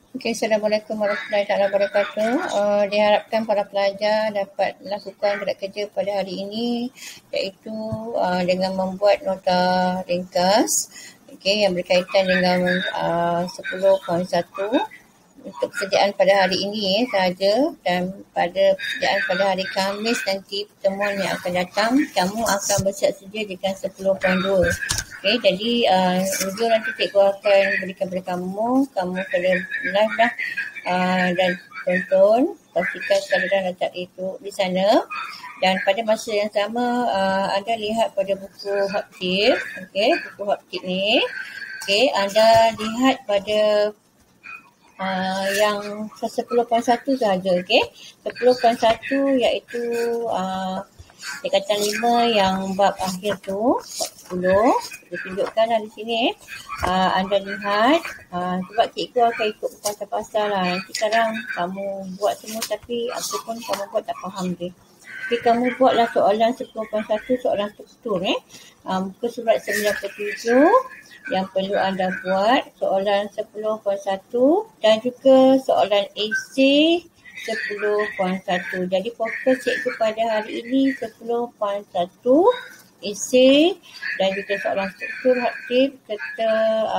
Okey, Assalamualaikum warahmatullahi wabarakatuh. Diharapkan para pelajar dapat melakukan gerak kerja pada hari ini iaitu dengan membuat nota ringkas yang berkaitan dengan 10.1 untuk persediaan pada hari ini sahaja, dan pada persediaan pada hari Khamis nanti pertemuan yang akan datang kamu akan bersiap sedia dengan 10.2. Okey, jadi video nanti cikgu akan berikan kepada kamu kena live dah dan tonton, pastikan sekalian letak itu di sana. Dan pada masa yang sama anda lihat pada buku Haptip, buku Haptip ni, anda lihat pada yang 10.1 sahaja, 10.1 iaitu tingkatan 5 yang bab akhir tu, 10, saya tunjukkan di sini. Anda lihat, sebab cikgu akan ikut pasal-pasal lah. Nanti sekarang kamu buat semua tapi apa pun kamu buat tak faham je. Jadi kamu buatlah soalan 10.1, soalan struktur. Muka surat 97 yang perlu anda buat, soalan 10.1 dan juga soalan esei 10.1. Jadi fokus cikgu pada hari ini 10.1 esei dan juga soalan struktur Haptip serta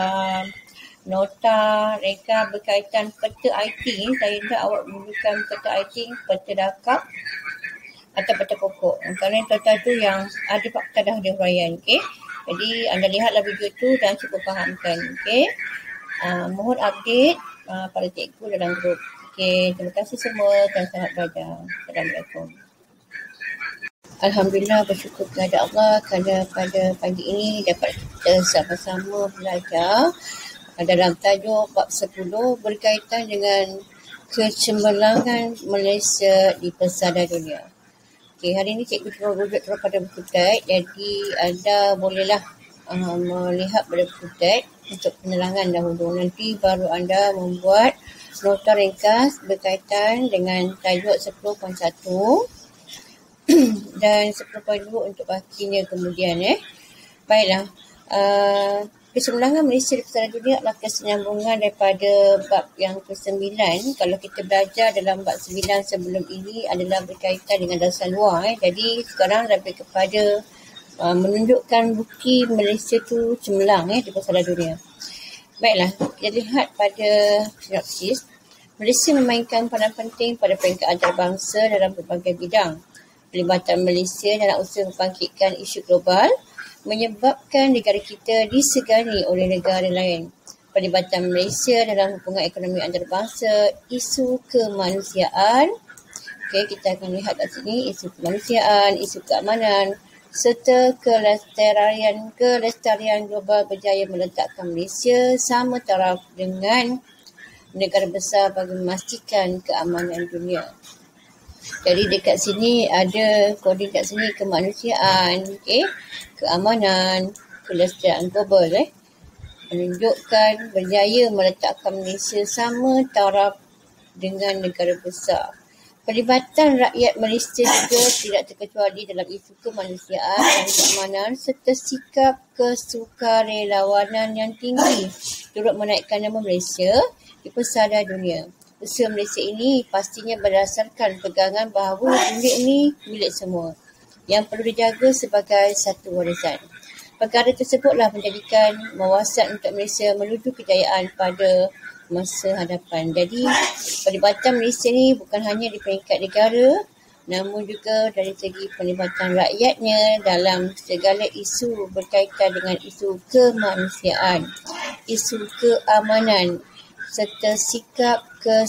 nota reka berkaitan peta IT. Saya nak awak menunjukkan peta IT, peta dakap atau peta pokok. Kerana total tu yang ada fakta dah ada huraian. Jadi anda lihatlah video tu dan cuba fahamkan. Mohon update pada cikgu dalam grup. Terima kasih semua dan selamat belajar. Assalamualaikum. Alhamdulillah, bersyukur kepada Allah kerana pada pagi ini dapat kita sama-sama belajar dalam tajuk bab 10 berkaitan dengan kecemerlangan Malaysia di pesada dunia. Hari ini cikgu cuma rujuk pada buku teks, jadi anda bolehlah melihat pada buku teks untuk penerangan dahulu. Nanti baru anda membuat nota ringkas berkaitan dengan tajuk 10.1 dan 10.2 untuk bakinya kemudian. Baiklah, kecemerlangan Malaysia di pesada dunia adalah kesinambungan daripada bab yang ke-9. Kalau kita belajar dalam bab 9 sebelum ini adalah berkaitan dengan dasar luar. Jadi sekarang lebih kepada menunjukkan bukti Malaysia tu cemerlang di pesada dunia. Baiklah, kita lihat pada sinopsis. Malaysia memainkan peranan penting pada peringkat antarabangsa dalam berbagai bidang. Pelibatan Malaysia dalam usaha membangkitkan isu global menyebabkan negara kita disegani oleh negara lain. Pelibatan Malaysia dalam hubungan ekonomi antarabangsa, isu kemanusiaan. Kita akan lihat kat sini isu kemanusiaan, isu keamanan serta kelestarian global berjaya meletakkan Malaysia sama taraf dengan negara besar bagi memastikan keamanan dunia. Jadi dekat sini ada koding kat sini kemanusiaan, keamanan, kelestarian global, menunjukkan berjaya meletakkan Malaysia sama taraf dengan negara besar. Pelibatan rakyat Malaysia juga tidak terkecuali dalam isu kemanusiaan dan keamanan serta sikap kesukarelawanan yang tinggi turut menaikkan nama Malaysia di pesada dunia. Usaha Malaysia ini pastinya berdasarkan pegangan bahawa dunia ini milik semua yang perlu dijaga sebagai satu warisan. Perkara tersebutlah menjadikan mawasan untuk Malaysia menuju kejayaan pada masa hadapan. Jadi, pelibatan Malaysia ini bukan hanya di peringkat negara, namun juga dari segi pelibatan rakyatnya dalam segala isu berkaitan dengan isu kemanusiaan, isu keamanan serta sikap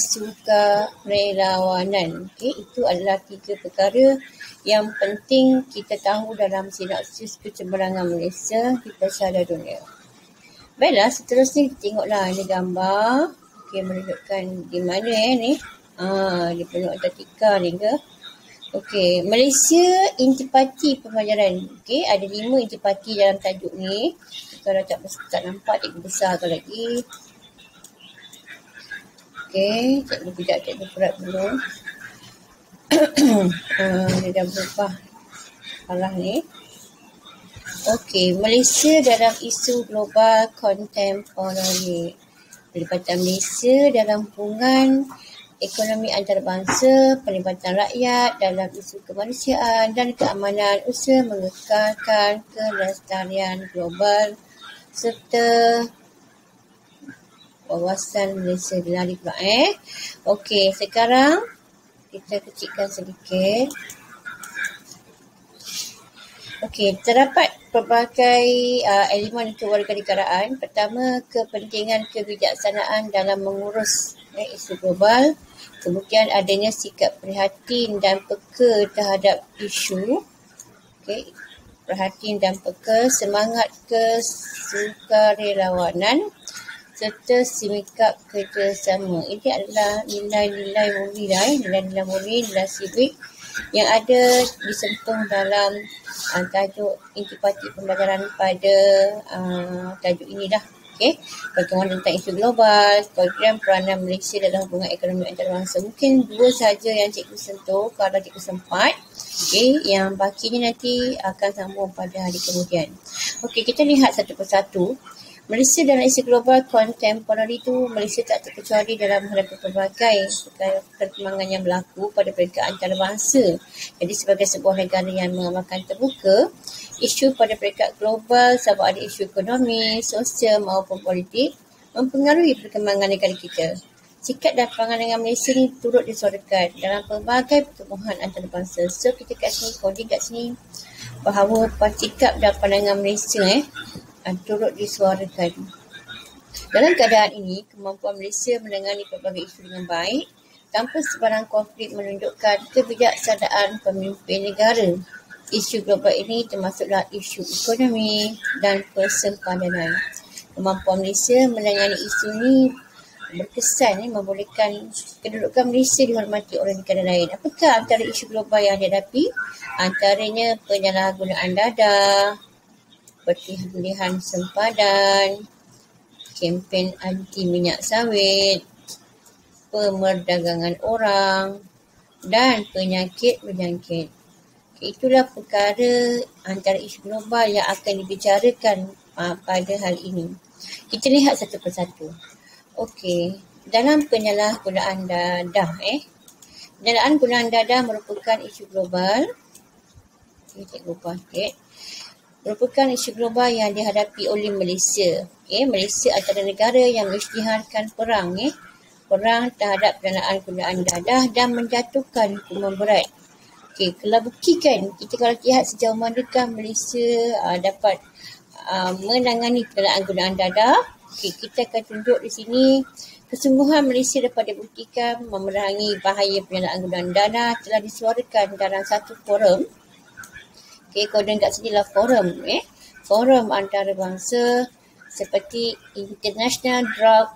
kesukarelawanan. Itu adalah 3 perkara yang penting kita tahu dalam sinopsis kecemerlangan Malaysia di pesada dunia. Baiklah, seterusnya kita tengoklah ini gambar. Menunjukkan di mana ni. Dia penuh Antartika ni ke. Malaysia intipati pembelajaran. Ada 5 intipati dalam tajuk ni. Kalau tak nampak, cikgu besarkan lagi. Cikgu kejap, cikgu surat dulu. Dia dah berubah salah ni. Malaysia dalam isu global contemporary. pelibatan Malaysia dalam hubungan ekonomi antarabangsa, pelibatan rakyat dalam isu kemanusiaan dan keamanan, usaha mengekalkan kelestarian global serta wawasan Malaysia. Dilari pula Okey, sekarang kita kecilkan sedikit. Okey, terdapat pelbagai elemen kewarganegaraan. Pertama, kepentingan kebijaksanaan dalam mengurus isu global. Kemudian adanya sikap prihatin dan peka terhadap isu. Okey, prihatin dan peka, semangat kesukarelawanan serta sikap kerjasama. Ini adalah nilai-nilai murni nilai-nilai murni, nilai civic yang ada disentuh dalam tajuk intipati pembelajaran pada tajuk inilah. Okey, pertemuan tentang isu global, program peranan Malaysia dalam hubungan ekonomi antarabangsa. Mungkin dua sahaja yang cikgu sentuh kalau cikgu sempat. Okey, yang bakinya nanti akan sambung pada hari kemudian. Okey, kita lihat satu persatu. Malaysia dalam isu global kontemporari itu, Malaysia tak terkecuali dalam menghadapi pelbagai perkembangan yang berlaku pada peringkat antarabangsa. Jadi sebagai sebuah negara yang mengamalkan terbuka, isu pada peringkat global sama ada isu ekonomi, sosial maupun politik mempengaruhi perkembangan negara kita. Sikap dan pandangan Malaysia ni turut disuarakan dalam pelbagai pertemuan antarabangsa. So kita kat sini, coding kat sini bahawa sikap dan pandangan Malaysia turut disuarakan. Dalam keadaan ini, kemampuan Malaysia menangani pelbagai isu dengan baik tanpa sebarang konflik menunjukkan kebijaksanaan pemimpin negara. Isu global ini termasuklah isu ekonomi dan persempadanan. Kemampuan Malaysia menangani isu ini berkesan membolehkan kedudukan Malaysia dihormati oleh negara lain. Apakah antara isu global yang dihadapi? Antaranya penyalahgunaan dadah, pertilihan sempadan, kempen anti minyak sawit, pemerdagangan orang dan penyakit berjangkit. Itulah perkara antara isu global yang akan dibicarakan pada hari ini. Kita lihat satu persatu. Okey, dalam penyalahgunaan dadah penyalahgunaan dadah merupakan isu global. Kita lupa sikit. Merupakan isu global yang dihadapi oleh Malaysia. Malaysia adalah negara yang mengisytiharkan perang terhadap penyalahgunaan dadah dan menjatuhkan hukuman berat. Kalau buktikan, kita kalau lihat sejauh manakah Malaysia dapat menangani penyalahgunaan dadah, kita akan tunjuk di sini kesungguhan Malaysia dapat dibuktikan memerangi bahaya penyalahgunaan dadah telah disuarakan dalam satu forum. Koden kat sini lah forum. Forum antarabangsa seperti International Drug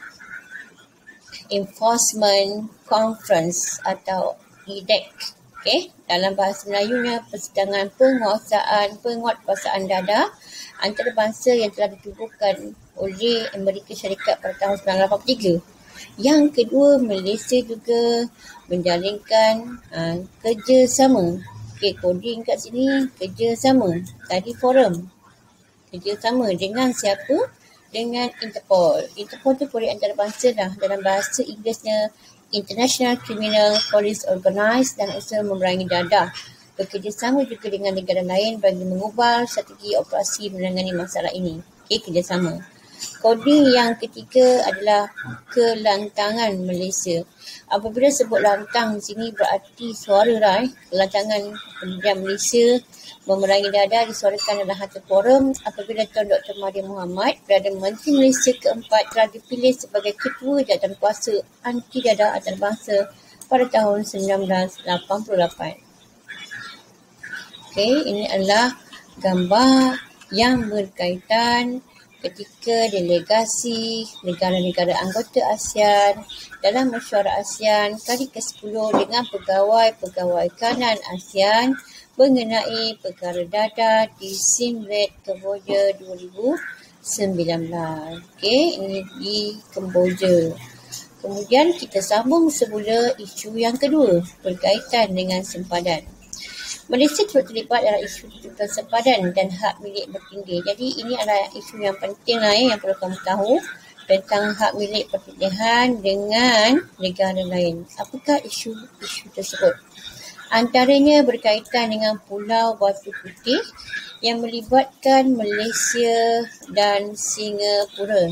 Enforcement Conference atau IDEC. Dalam bahasa Melayunya, persidangan penguatkuasaan dadah antarabangsa yang telah ditubuhkan oleh Amerika Syarikat pada tahun 1983. Yang kedua, Malaysia juga menjalinkan kerjasama. Coding kat sini, kerjasama. Tadi forum. Kerjasama dengan siapa? Dengan Interpol. Interpol tu polis antarabangsa dah. Dalam bahasa Inggerisnya, International Criminal Police Organized dan usaha memerangi dadah. Bekerjasama juga dengan negara lain bagi mengubah strategi operasi menangani masalah ini. Kerjasama. Coding yang ketiga adalah kelantangan Malaysia. Apabila sebut lantang di sini berarti suara dah. Kelantangan Perdana Malaysia memerangi dadah disuarakan dalam satu forum apabila Tuan Dr. Mahathir Mohamad, Perdana Menteri Malaysia keempat, telah dipilih sebagai Ketua Jawatankuasa Anti Dadah Antarabangsa pada tahun 1988. Ini adalah gambar yang berkaitan ketika delegasi negara-negara anggota ASEAN dalam mesyuarat ASEAN kali ke-10 dengan pegawai-pegawai kanan ASEAN mengenai perkara dadah di Siem Reap Kemboja 2019. Ini di Kemboja. Kemudian kita sambung semula isu yang kedua berkaitan dengan sempadan. Malaysia turut terlibat dalam isu tuntutan sempadan dan hak milik bertinggi. Jadi ini adalah isu yang penting yang perlu kamu tahu tentang hak milik pertanian dengan negara lain. Apakah isu-isu tersebut? Antaranya berkaitan dengan Pulau Batu Putih yang melibatkan Malaysia dan Singapura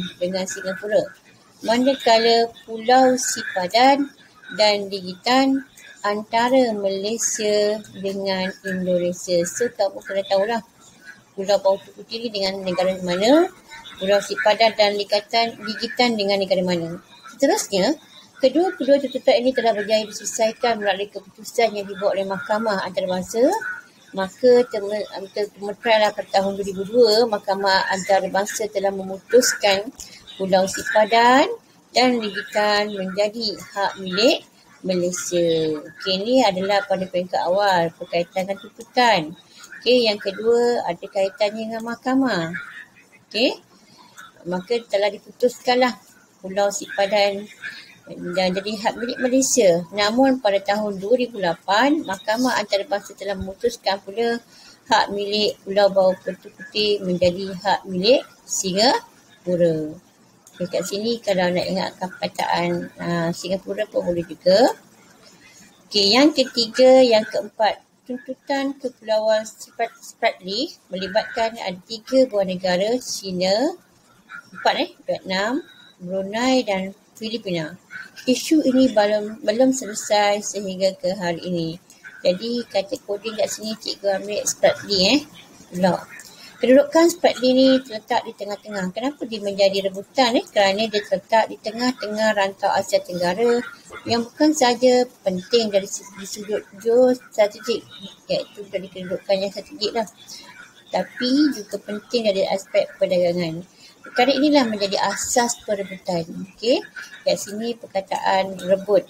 Manakala Pulau Sipadan dan Ligitan antara Malaysia dengan Indonesia. So, kamu kena tahulah Pulau Batu Putih ni dengan negara mana, Pulau Sipadan dan Ligitan dengan negara mana. Seterusnya, kedua-kedua tuntutan ini telah berjaya diselesaikan melalui keputusan yang dibuat oleh Mahkamah Antarabangsa. Maka termeterailah pada tahun 2002, Mahkamah Antarabangsa telah memutuskan Pulau Sipadan dan Ligitan menjadi hak milik Malaysia. Okey, ini adalah pada peringkat awal berkaitan dengan tuntutan. Okey, yang kedua ada kaitannya dengan mahkamah. Okey, maka telah diputuskanlah Pulau Sipadan dan jadi hak milik Malaysia. Namun pada tahun 2008, Mahkamah Antarabangsa telah memutuskan pula hak milik Pulau Batu Putih menjadi hak milik Singapura. Okay, kat sini kalau nak ingatkan perkataan Singapura pun boleh juga. Okay, yang ketiga, yang keempat, tuntutan Kepulauan Spratly melibatkan ada 3 buah negara, China, Vietnam, Brunei dan Filipina. Isu ini belum selesai sehingga ke hari ini. Jadi kata koding kat sini cikgu ambil Spratly pula. Kedudukan Spratly ni terletak di tengah-tengah. Kenapa dia menjadi rebutan? Kerana dia terletak di tengah-tengah rantau Asia Tenggara yang bukan sahaja penting dari sudut geostrategik, iaitu dari kedudukannya strategik lah, tapi juga penting dari aspek perdagangan. Perkara inilah menjadi asas perebutan. Okey, kat sini perkataan rebut.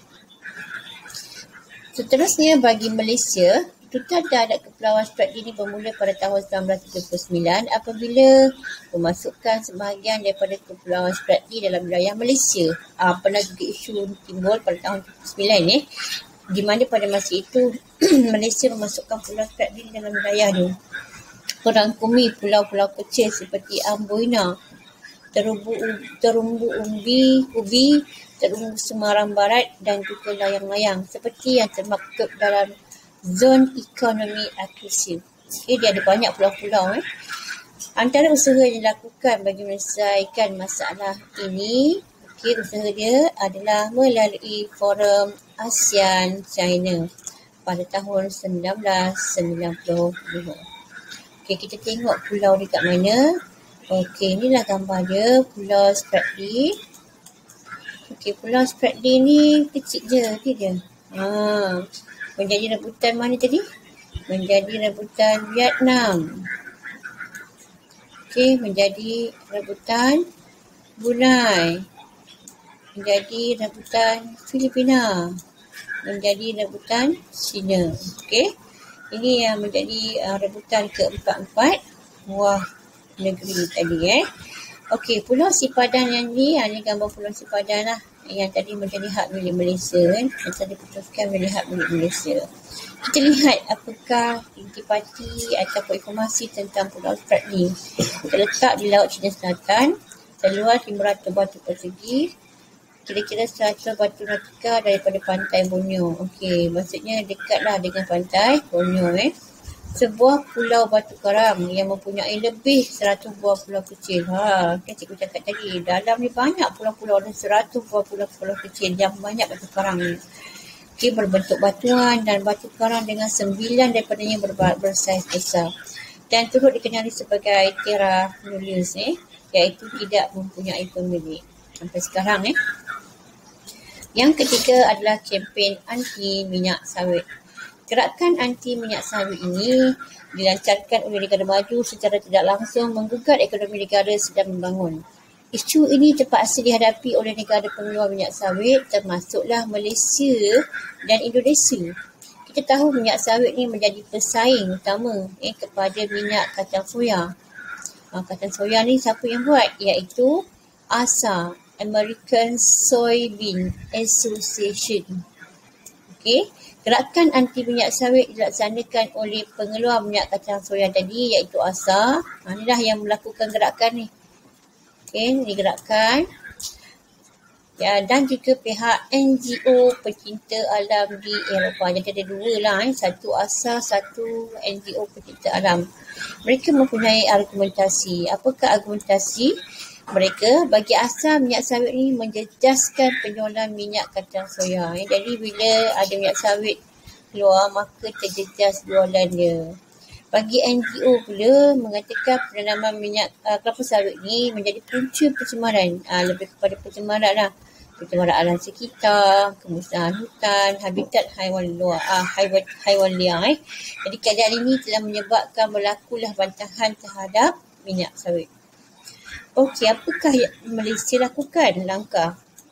Seterusnya, bagi Malaysia, tuntutan terhadap Kepulauan Spratly ini bermula pada tahun 1939 apabila memasukkan sebahagian daripada Kepulauan Spratly dalam wilayah Malaysia. Pernah juga isu timbul pada tahun 1939 di mana pada masa itu Malaysia memasukkan Pulau Spratly dalam wilayah dia. Merangkumi pulau-pulau kecil seperti Amboina, Terumbu Ubi, Terumbu Semarang Barat dan juga layang-layang seperti yang termaktub dalam Zon Ekonomi Eksklusif. Okay, dia ada banyak pulau-pulau. Antara usaha yang dilakukan bagi menyelesaikan masalah ini, usaha dia adalah melalui Forum ASEAN China pada tahun 1992. Okey, kita tengok pulau dekat mana. Okey, inilah gambar dia, Pulau Spratly. Okey, Pulau Spratly ni kecil je dia. Menjadi rebutan mana tadi? Menjadi rebutan Vietnam. Okey, menjadi rebutan Brunei. Menjadi rebutan Filipina. Menjadi rebutan China. Okey. Ini yang menjadi rebutan keempat-empat buah negeri tadi. Okey, Pulau Sipadan yang ni gambar Pulau Sipadan lah. Yang tadi menjadi hak milik Malaysia Yang tadi diputuskan menjadi hak milik Malaysia. Kita lihat apakah intipati ataupun informasi tentang Pulau Spratly. Terletak di Laut Cina Selatan, seluas 500 batu persegi, kira-kira 100 batu nautika daripada pantai Borneo. Okey, maksudnya dekatlah dengan pantai Borneo. Sebuah pulau batu karang yang mempunyai lebih 100 buah pulau kecil. Kan cikgu cakap tadi, dalam ni banyak pulau-pulau dan 100 buah pulau-pulau kecil yang banyak batu karang ni. Okey, berbentuk batuan dan batu karang dengan 9 daripadanya bersaiz besar. Dan turut dikenali sebagai terra nullius, iaitu tidak mempunyai pemilik. Sampai sekarang. Yang ketiga adalah kempen anti minyak sawit. Gerakan anti minyak sawit ini dilancarkan oleh negara maju secara tidak langsung menggugat ekonomi negara sedang membangun. Isu ini terpaksa dihadapi oleh negara pengeluar minyak sawit termasuklah Malaysia dan Indonesia. Kita tahu minyak sawit ini menjadi pesaing utama kepada minyak kacang soya. Kacang soya ni siapa yang buat? Iaitu ASA, American Soybean Association. Okey. Gerakan anti minyak sawit dilaksanakan oleh pengeluar minyak kacang soya tadi iaitu ASA. Inilah yang melakukan gerakan ni. digerakkan. Ya, dan juga pihak NGO pecinta alam di Eropah. Jadi ada dua lah, satu ASA, satu NGO pecinta alam. Mereka mempunyai argumentasi. Apakah argumentasi mereka? Bagi ASA, minyak sawit ini menjejaskan penjualan minyak kacang soya. Jadi bila ada minyak sawit keluar, maka terjejas jualan dia. Bagi NGO pula mengatakan penanaman minyak kelapa sawit ni menjadi punca pencemaran. Lebih kepada pencemaran lah. Pencemaran alam sekitar, kemusnahan hutan, habitat haiwan liar. Jadi keadaan ini telah menyebabkan berlakulah bantahan terhadap minyak sawit. Okey, apakah yang Malaysia lakukan langkah?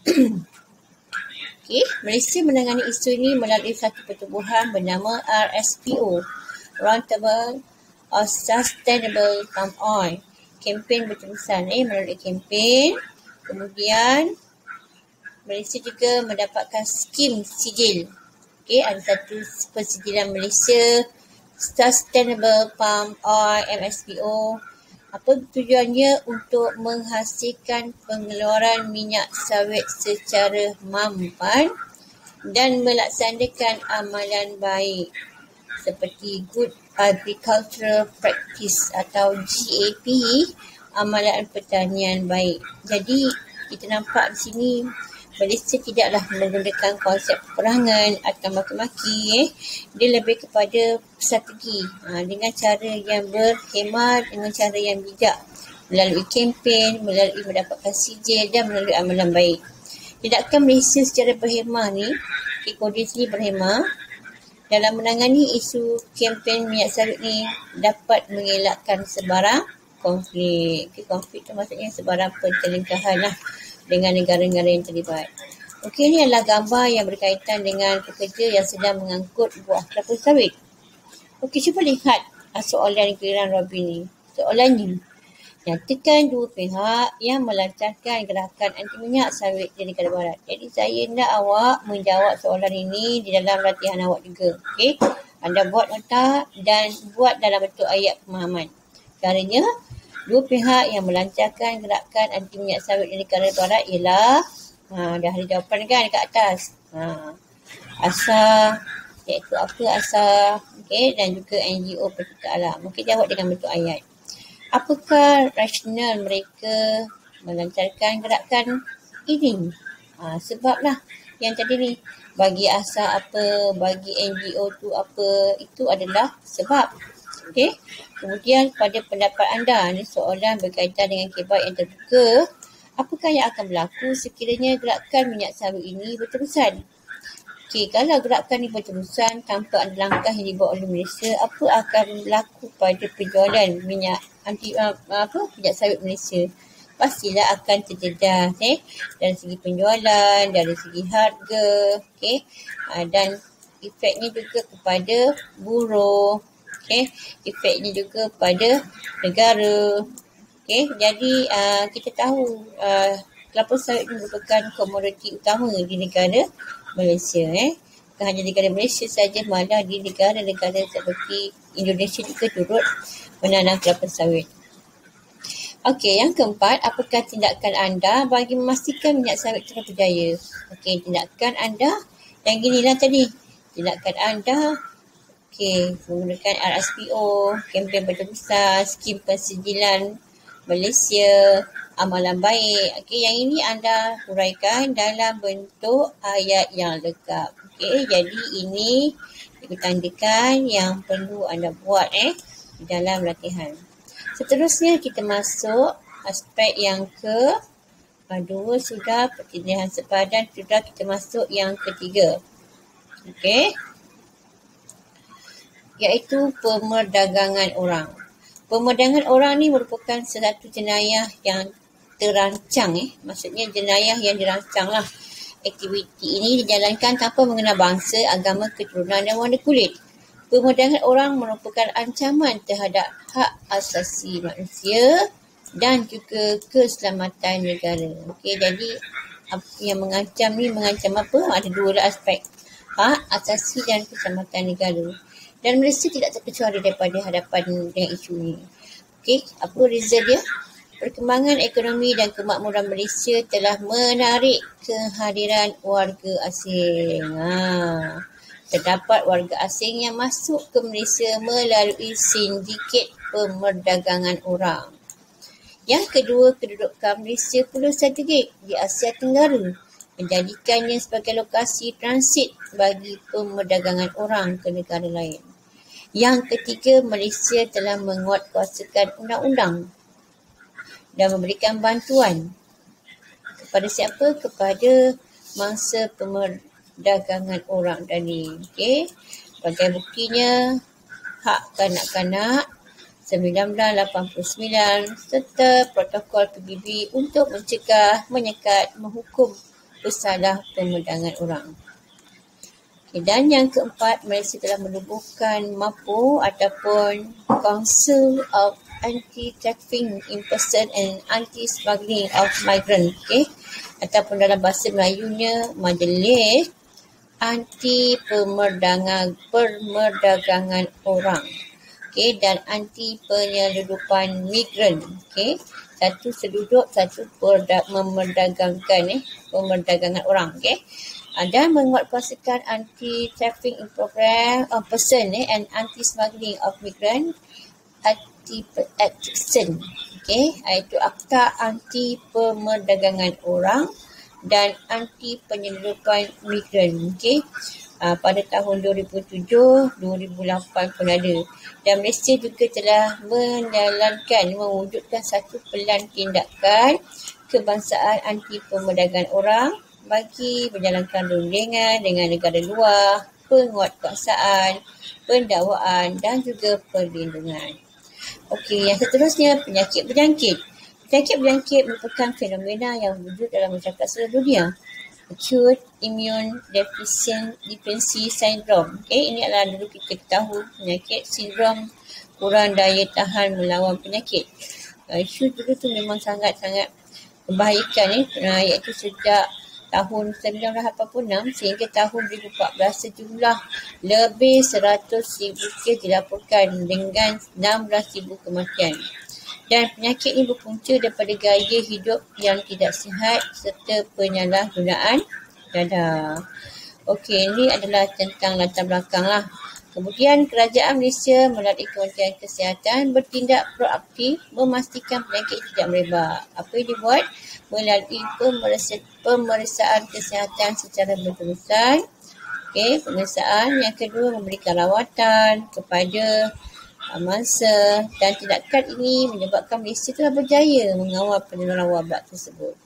Malaysia menangani isu ini melalui satu pertubuhan bernama RSPO, Roundtable of Sustainable Palm Oil. Kempen berterusan melalui kempen. Kemudian Malaysia juga mendapatkan skim sijil. Ada satu persijilan Malaysia Sustainable Palm Oil MSPO. Apa tujuannya? Untuk menghasilkan pengeluaran minyak sawit secara mampan dan melaksanakan amalan baik seperti Good Agricultural Practice atau GAP, amalan pertanian baik. Jadi kita nampak di sini Malaysia tidaklah menggunakan konsep perangan atau maki-maki. Dia lebih kepada strategi dengan cara yang berhemat, dengan cara yang bijak, melalui kempen, melalui mendapatkan sijil dan melalui amalan baik. Tidakkan Malaysia secara berhemah ni, kode sini berhemah dalam menangani isu kempen minyak sawit ni dapat mengelakkan sebarang konflik. Konflik tu maksudnya sebarang pertelingkahan lah dengan negara-negara yang terlibat. Ini adalah gambar yang berkaitan dengan pekerja yang sedang mengangkut buah kelapa sawit. Cuba lihat soalan giliran Robin ni. Soalannya, nyatakan dua pihak yang melancarkan gerakan anti minyak sawit di negara barat. Jadi saya nak awak menjawab soalan ini di dalam latihan awak juga. Anda buat nota dan buat dalam bentuk ayat pemahaman. Caranya, dua pihak yang melancarkan gerakan anti minyak sawit di negara barat ialah, dah ada jawapan kan dekat atas. ASA, iaitu apa ASA, dan juga NGO pecinta alam. Mungkin jawab dengan bentuk ayat. Apakah rasional mereka melancarkan gerakan ini? Sebablah yang tadi ni. Bagi ASA apa, bagi NGO tu apa, itu adalah sebab. Kemudian pada pendapat anda, ni soalan berkaitan dengan kibat yang terbuka. Apakah yang akan berlaku sekiranya gerakan minyak sawit ini berterusan? Kalau gerakan ini berterusan tanpa ada langkah yang dibuat oleh Malaysia, apa akan berlaku pada penjualan minyak minyak sawit Malaysia? Pastilah akan terjejas dari segi penjualan, dari segi harga, dan efeknya juga kepada buruh. Efeknya juga pada negara. Jadi kita tahu kelapa sawit merupakan komoditi utama di negara Malaysia. Bukan hanya negara Malaysia saja, malah di negara-negara seperti Indonesia juga turut menanam kelapa sawit. Yang keempat, apakah tindakan anda bagi memastikan minyak sawit terus berjaya? Tindakan anda yang ginilah tadi. Tindakan anda menggunakan RSPO, kempen berterusan, skim persijilan Malaysia, amalan baik. Yang ini anda huraikan dalam bentuk ayat yang lengkap. Jadi ini ditandakan yang perlu anda buat di dalam latihan. Seterusnya kita masuk aspek yang kedua sudah, pertindahan sepadan sudah, kita masuk yang ketiga. Iaitu pemerdagangan orang. Pemerdagangan orang ni merupakan satu jenayah yang terancang. Maksudnya jenayah yang dirancang lah. Aktiviti ini dijalankan tanpa mengenal bangsa, agama, keturunan dan warna kulit. Pemerdagangan orang merupakan ancaman terhadap hak asasi manusia dan juga keselamatan negara. Jadi yang mengancam ni mengancam apa? Ada dua aspek. Hak asasi dan keselamatan negara. Dan Malaysia tidak terkecuali daripada hadapan dengan isu ini. Apa result dia? Perkembangan ekonomi dan kemakmuran Malaysia telah menarik kehadiran warga asing. Terdapat warga asing yang masuk ke Malaysia melalui sindiket pemerdagangan orang. Yang kedua, kedudukan Malaysia Pulau Strategik di Asia Tenggara menjadikannya sebagai lokasi transit bagi pemerdagangan orang ke negara lain. Yang ketiga, Malaysia telah menguatkuasakan undang-undang dan memberikan bantuan kepada siapa? Kepada mangsa pemerdagangan orang tadi. Okey. Sebagai buktinya, hak kanak-kanak 1989 serta protokol PBB untuk mencegah, menyekat, menghukum bersalah pemerdagangan orang. Okay, dan yang keempat, Malaysia telah menubuhkan MAPO ataupun Council of Anti-Trafficking in Person and Anti-Smuggling of Migrant, ataupun dalam bahasa Melayunya Majlis Anti-Perdagangan Orang, dan anti-penyeludupan migran. Satu seduduk, satu memerdagangkan pemerdagangan orang. Dan menguatkuasakan anti-trafficking in person and anti-smuggling of migrant anti-action, iaitu akta anti pemerdagangan orang dan anti penyeludupan migran, pada tahun 2007, 2008 pun ada. Dan Malaysia juga telah mewujudkan satu pelan tindakan kebangsaan anti pemerdagangan orang bagi menjalankan rundingan dengan negara luar, penguatkuasaan, pendakwaan dan juga perlindungan. Okey, yang seterusnya, penyakit berjangkit. Penyakit berjangkit merupakan fenomena yang wujud dalam masyarakat seluruh dunia. Acute Immune Deficiency Syndrome. Ini adalah dulu kita tahu penyakit sindrom kurang daya tahan melawan penyakit. Isu dulu tu memang sangat-sangat membahayakan, iaitu sejak tahun 1986 sehingga tahun 2014 sejumlah lebih 100,000 kes dilaporkan dengan 16,000 kematian. Dan penyakit ini berpunca daripada gaya hidup yang tidak sihat serta penyalahgunaan dadah. Okey, ini adalah tentang latar belakang lah. Kemudian kerajaan Malaysia melalui Kementerian Kesihatan bertindak proaktif memastikan penyakit tidak merebak. Apa yang dibuat? Melalui pemeriksaan kesihatan secara berterusan. Pemeriksaan. Yang kedua, memberikan rawatan kepada mangsa, dan tindakan ini menyebabkan Malaysia telah berjaya mengawal penularan wabak tersebut.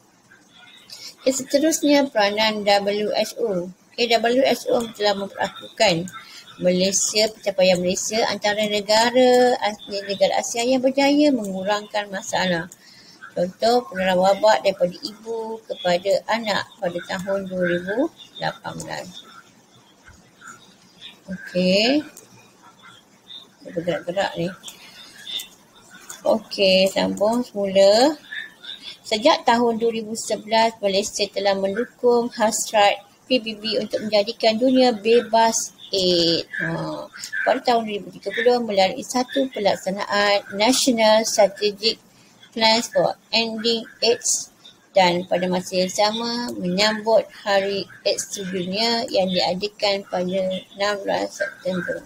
Seterusnya, peranan WHO. WHO telah memperakukan Malaysia, pencapaian Malaysia antara negara Asia yang berjaya mengurangkan masalah. Contoh, penularan wabak daripada ibu kepada anak pada tahun 2018. Okey. Bergerak-gerak ni. Okey, sambung semula. Sejak tahun 2011, Malaysia telah mendukung hasrat PBB untuk menjadikan dunia bebas AIDS. Pada tahun 2030 melalui satu pelaksanaan National Strategic Plans for Ending AIDS, dan pada masa yang sama menyambut Hari AIDS Sedunia yang diadakan pada 16 September.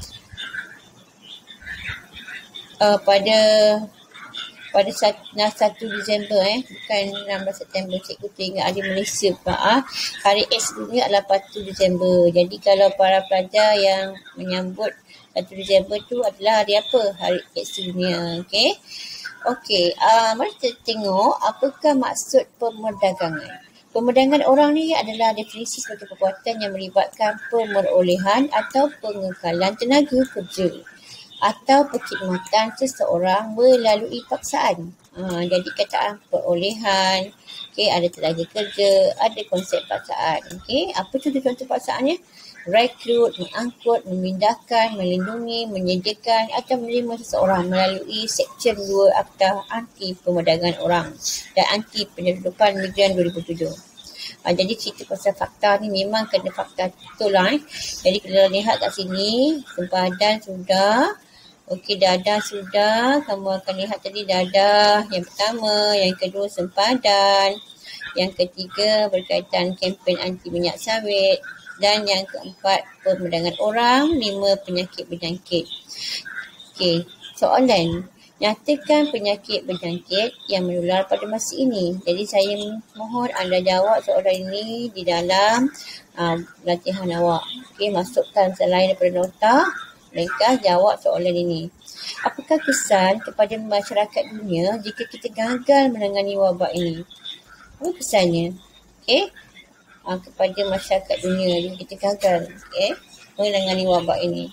Pada 1 Disember, bukan 16 September, cikgu teringat Hari Malaysia pula. Hari AIDS Dunia adalah 1 Disember. Jadi kalau para pelajar yang menyambut 1 Disember tu adalah hari apa? Hari AIDS Dunia. Okey, mari kita tengok apakah maksud pemerdagangan. Pemerdagangan orang ni adalah definisi sebagai perbuatan yang melibatkan pemerolehan atau pengekalan tenaga kerja atau perkhidmatan seseorang melalui paksaan. Jadi kataan perolehan, ada tenaga kerja, ada konsep paksaan. Apa contoh-contoh paksaannya? Rekrut, mengangkut, memindahkan, melindungi, menyediakan atau menerima seseorang melalui Seksyen 2 Akta Anti Pemerdagangan Orang dan Anti Penyeludupan Migran 2007. Jadi cerita pasal fakta ni memang kena fakta betul lah. Jadi kalau lihat kat sini, sempadan sudah Okey, dadah sudah. Kamu akan lihat tadi dadah yang pertama, yang kedua sempadan, yang ketiga berkaitan kempen anti minyak sawit, dan yang keempat pemandangan orang, 5 penyakit berjangkit. Okey, soalan. Nyatakan penyakit berjangkit yang menular pada masa ini. Jadi saya mohon anda jawab soalan ini di dalam latihan awak. Okey, masukkan selain daripada nota, ringkas jawab soalan ini. Apakah kesan kepada masyarakat dunia jika kita gagal menangani wabak ini? Apa kesannya? Okey, kepada masyarakat dunia jika kita gagal menangani wabak ini.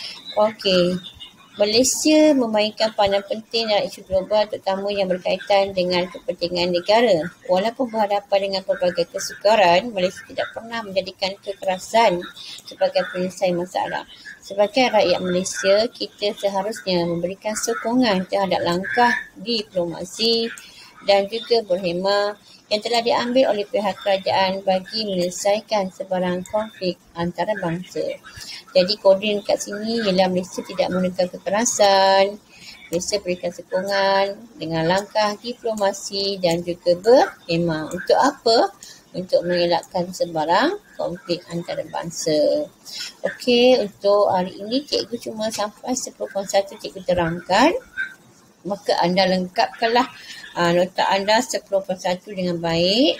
Okey, Malaysia memainkan peranan penting dalam isu global terutama yang berkaitan dengan kepentingan negara. Walaupun berhadapan dengan pelbagai kesukaran, Malaysia tidak pernah menjadikan kekerasan sebagai penyelesaian masalah. Sebagai rakyat Malaysia, kita seharusnya memberikan sokongan terhadap langkah diplomasi dan juga berhemah yang telah diambil oleh pihak kerajaan bagi menyelesaikan sebarang konflik antarabangsa. Jadi koden kat sini ialah Malaysia tidak menggunakan kekerasan, Malaysia berikan sokongan dengan langkah diplomasi dan juga berhemah. Untuk apa? Untuk mengelakkan sebarang konflik antarabangsa. Okey, untuk hari ini cikgu cuma sampai 10.1 cikgu terangkan. Maka anda lengkapkanlah nota anda 10.1 dengan baik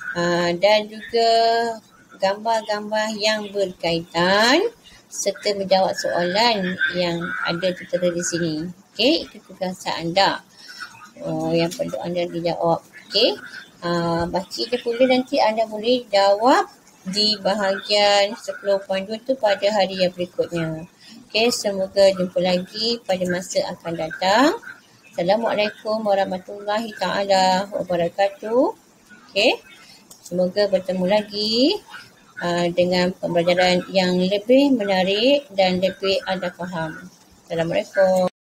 dan juga gambar-gambar yang berkaitan serta menjawab soalan yang ada tertera di sini. Okey, itu tugas anda yang perlu anda dijawab. Okey, baca je pula, nanti anda boleh jawab di bahagian 10.2 tu pada hari yang berikutnya. Okey, semoga jumpa lagi pada masa akan datang. Assalamualaikum warahmatullahi taala wabarakatuh. Okey, semoga bertemu lagi dengan pembelajaran yang lebih menarik dan lebih anda faham. Assalamualaikum.